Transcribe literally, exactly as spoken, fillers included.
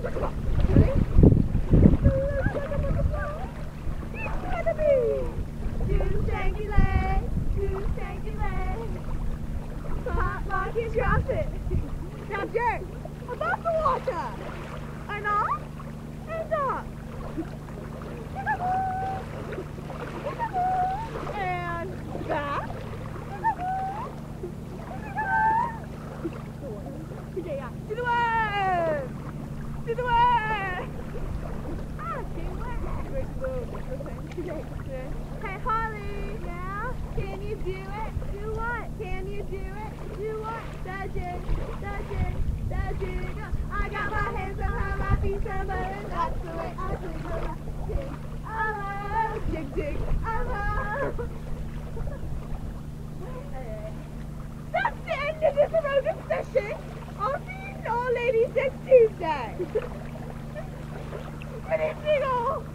Here's your outfit. Now jerk. Above the water. And up. And up. And back. Okay, yeah. To the west. To the west. Ah, to the west. Where's the okay. Hey, Holly. Yeah? Can you do it? Do what? Can you do it? Do what? The jig, the jig, the jig. I got my hands behind my feet, and that's the way I do it. Jig, I love, jig, jig, I love. That's the end of this aerobic session. I'll see you all ladies next Tuesday. Good evening all.